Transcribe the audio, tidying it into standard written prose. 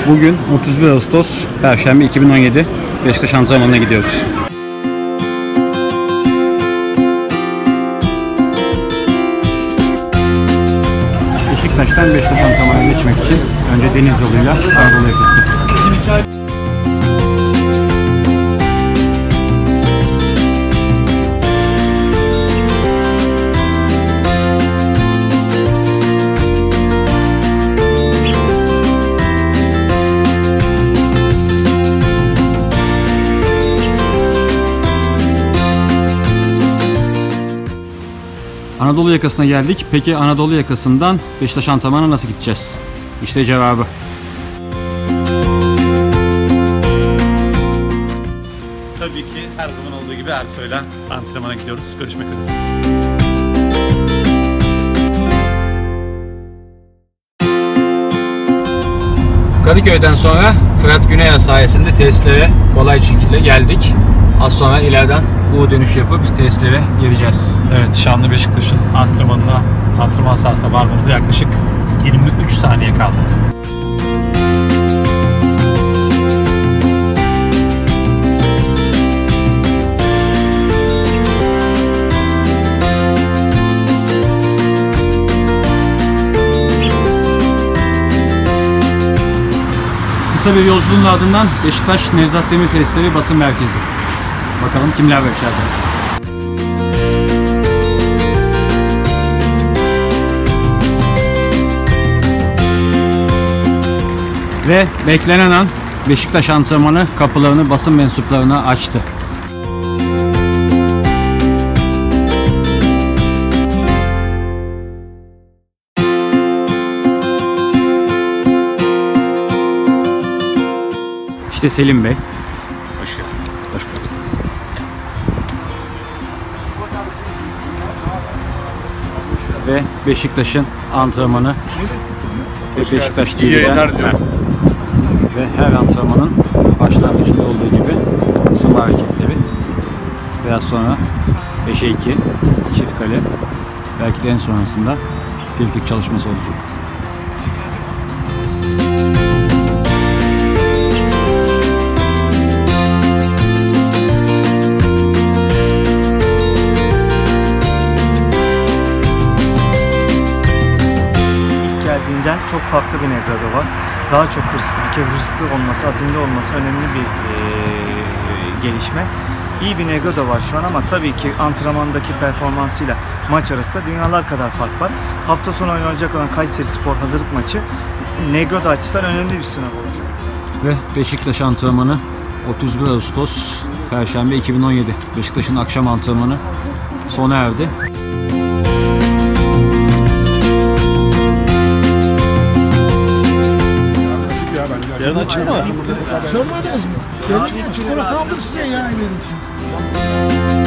Bugün 31 Ağustos Perşembe 2017 Beşiktaş antrenmanına gidiyoruz. Beşiktaş'tan Beşiktaş antrenmanına geçmek için önce deniz yoluyla Anadolu yakası. Anadolu yakasına geldik. Peki Anadolu yakasından Beşiktaş antrenmanına nasıl gideceğiz? İşte cevabı. Tabii ki her zaman olduğu gibi Ersoy'la antrenmana gidiyoruz. Görüşmek üzere. Kadıköy'den sonra Fırat Güneyağ sayesinde testlere kolay şekilde geldik. Az sonra ileriden U dönüş yapıp testlere gireceğiz. Evet, Şanlı Beşiktaş'ın antrenman sahasına varmamıza yaklaşık 23 saniye kaldı. Kısa bir yolculuğun ardından Beşiktaş Nevzat Demir Testleri basın merkezi. Bakalım kimler var içeride. Ve beklenen an Beşiktaş antrenmanı kapılarını basın mensuplarına açtı. İşte Selim Bey. Hoş geldin. Hoş bulduk. Ve Beşiktaş'ın antrenmanı ve Beşiktaş TV'den ve her antrenmanın başlangıcında olduğu gibi ısınma hareketleri. Biraz sonra 5'e 2 çift kale, belki de en sonrasında frikik çalışması olacak. Çok farklı bir Negredo var. Daha çok hırslı, bir kere hırslı olması, azimli olması önemli bir gelişme. İyi bir Negredo var şu an ama tabii ki antrenmandaki performansıyla maç arasında dünyalar kadar fark var. Hafta sonu oynanacak olan Kayserispor hazırlık maçı Negredo açısından önemli bir sınav olacak. Ve Beşiktaş antrenmanı 31 Ağustos Perşembe 2017 Beşiktaş'ın akşam antrenmanı sona erdi. Yarın açık mı? Sormadınız mı? Çikolata aldım size ya.